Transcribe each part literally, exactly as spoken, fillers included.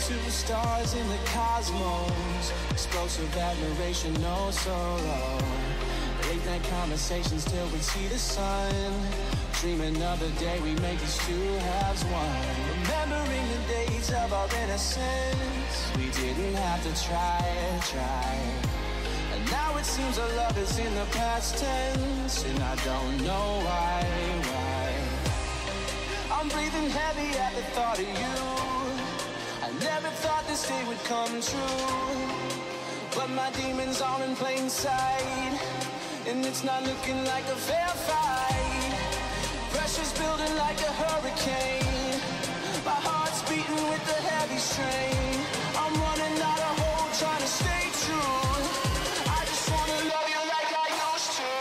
two stars in the cosmos. Explosive admiration, no sorrow. Late night conversations till we see the sun. Dreaming of the day we make these two halves one. Remembering the days of our innocence. We didn't have to try, try. And now it seems our love is in the past tense. And I don't know why, why. I'm breathing heavy at the thought of you. I never thought this day would come true. But my demons are in plain sight. And it's not looking like a fair fight. Pressure's building like a hurricane. My heart's beating with the heavy strain. I'm running out of hope, trying to stay true. I just wanna love you like I used to.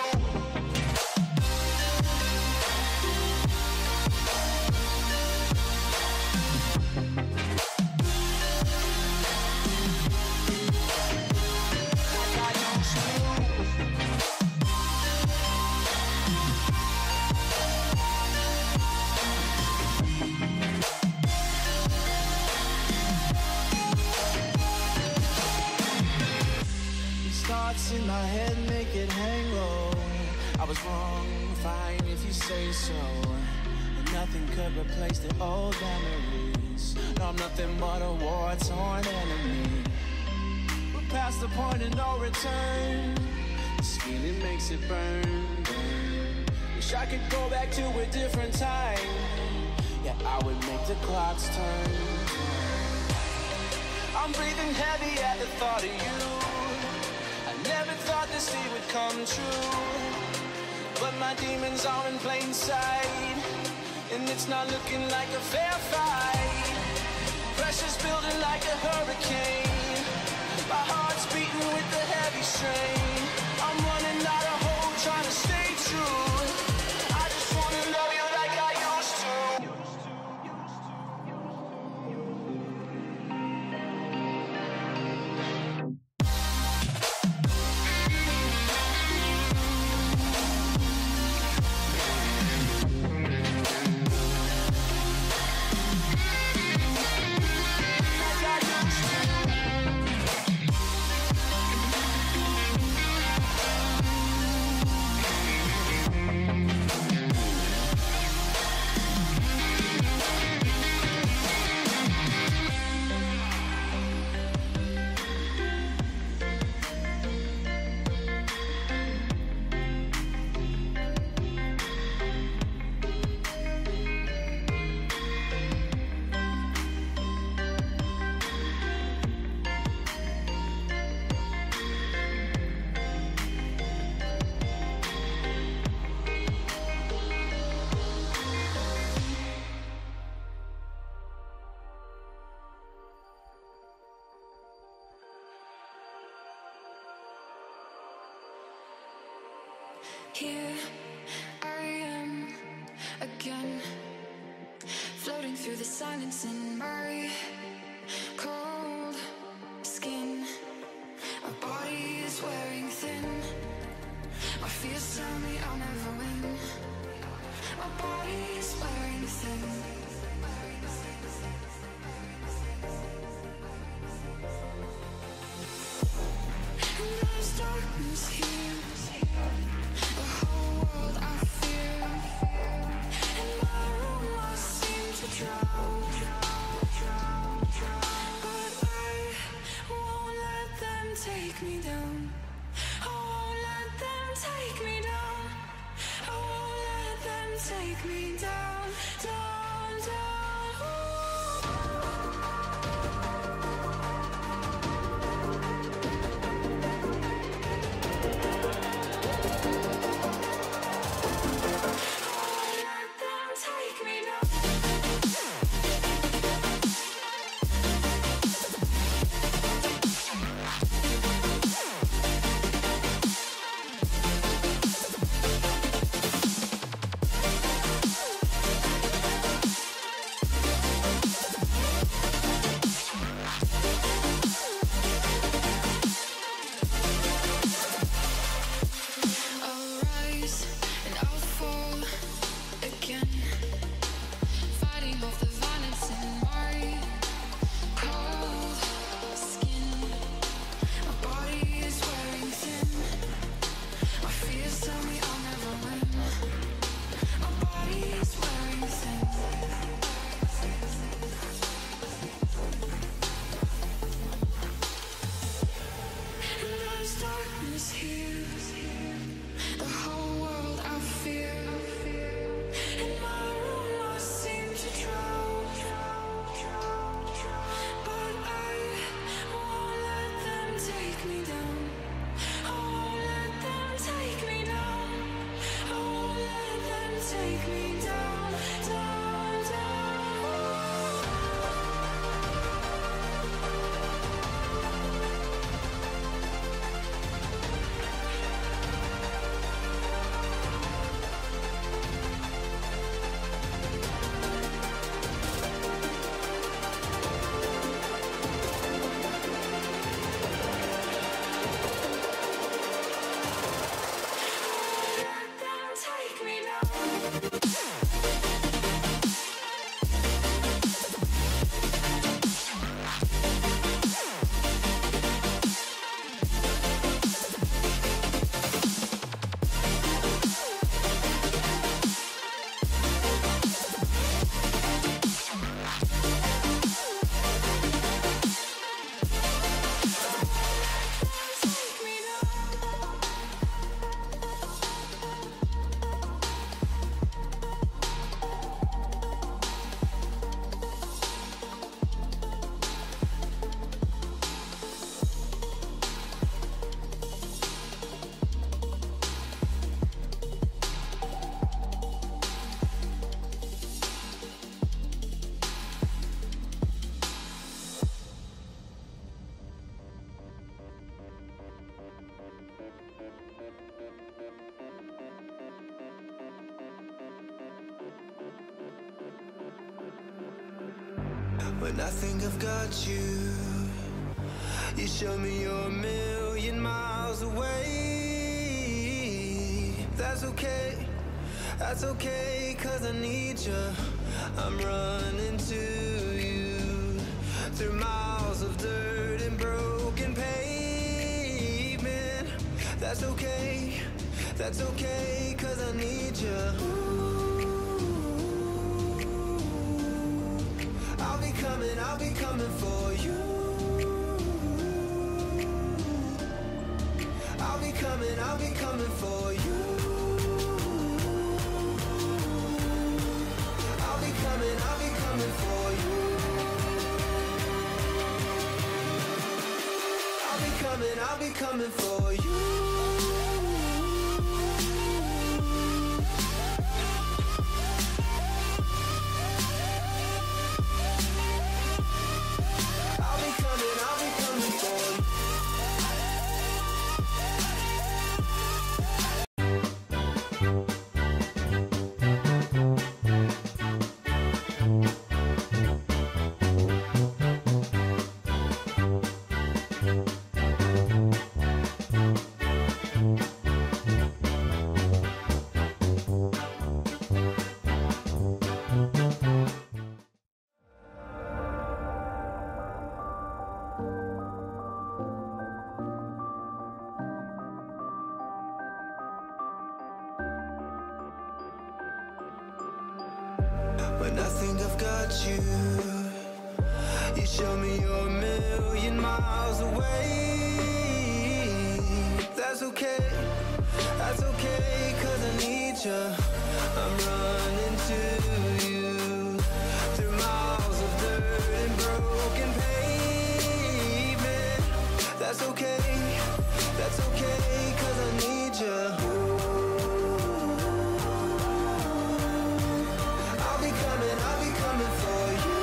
Thoughts in my head make it hang low. I was wrong, fine if you say so. And nothing could replace the old memories. No, I'm nothing but a war-torn enemy. We're past the point of no return. This feeling makes it burn, burn. Wish I could go back to a different time. Yeah, I would make the clocks turn. I'm breathing heavy at the thought of you. I never thought this day would come true. But my demons are in plain sight. And it's not looking like a fair fight. Pressure's building like a hurricane. My heart's beating with the heavy strain. I'm running out of hope, trying to stay true. I just wanna love you like I used to. Here I am again, floating through the silence in my cold skin. My body is wearing thin. My fears tell me I'll never win. My body is wearing thin. And there's darkness here. The whole world I fear. In my room I seem to drown. But I won't let them take me down. I won't let them take me down. I won't let them take me down. Down, down. take me down, down, down. Let them take me down. Take me down. When I think I've got you, you show me you're a million miles away. That's okay, that's okay, cause I need you. I'm running to you through miles of dirt and broken pavement. That's okay, that's okay, cause I need you. I'll be coming, I'll be coming for you. I'll be coming, I'll be coming for you. I'll be coming, I'll be coming for you. I'll be coming, I'll be coming for you. I'll be coming, I'll be coming for you. When I think I've got you, you show me you're a million miles away. That's okay, that's okay, cause I need you. I'm running to you through miles of dirt and broken pavement. That's okay, that's okay, cause I need you. I'll be coming, I'll be coming for you.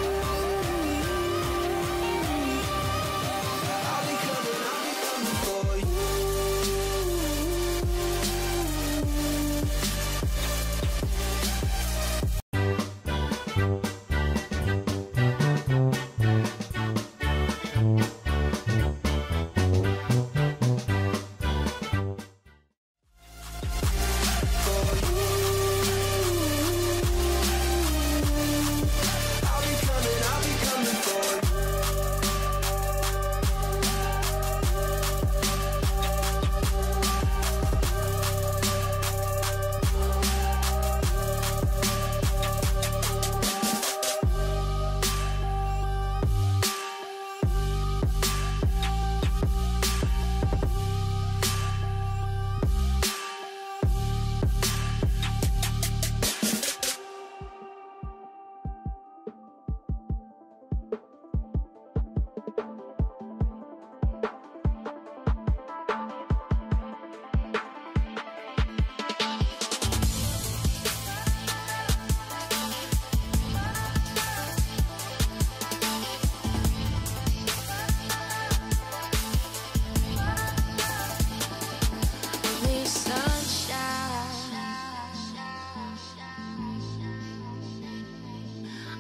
I'll be coming, I'll be coming for you.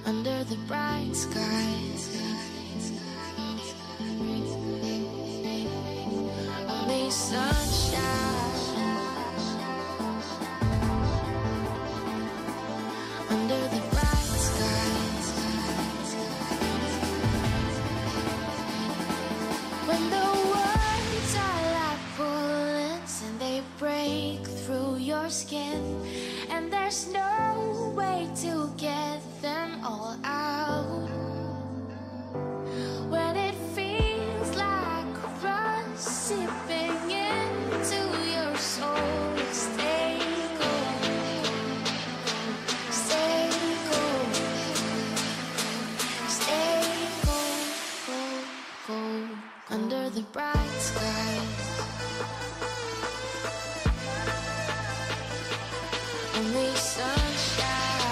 under the bright skies. Only sunshine under the bright skies. When the words are like bullets and they break through your skin, and there's no way to get them all out. When it feels like rust seeping into your soul, stay cold, stay cold, stay cold, cold, cold, under the bright skies. Only sunshine